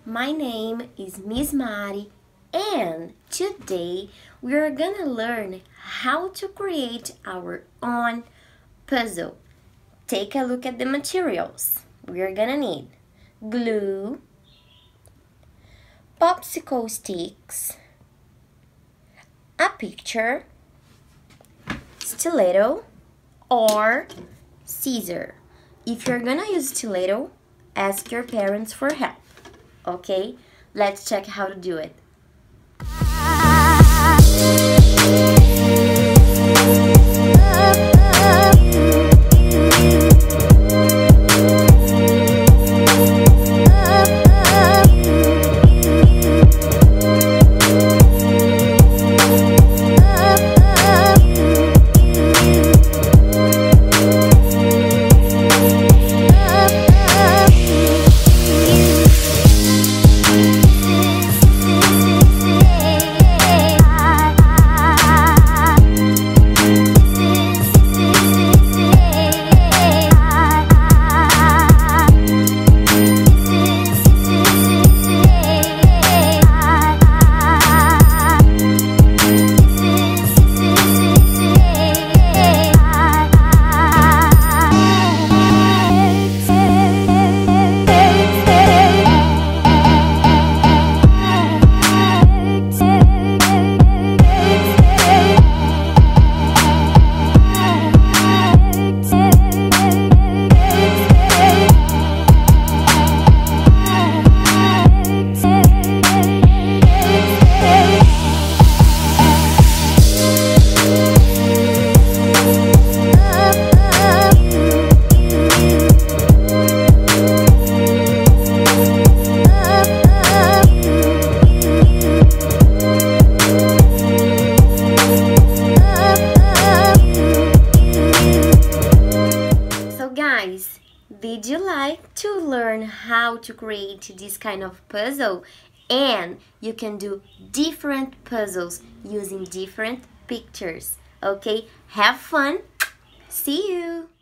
My name is Miss Mari and today we are gonna learn how to create our own puzzle. Take a look at the materials. We are gonna need glue, popsicle sticks, a picture, stiletto, or scissor. If you're gonna use stiletto, ask your parents for help. Okay, let's check how to do it. Guys, did you like to learn how to create this kind of puzzle? And you can do different puzzles using different pictures. Okay, have fun. See you.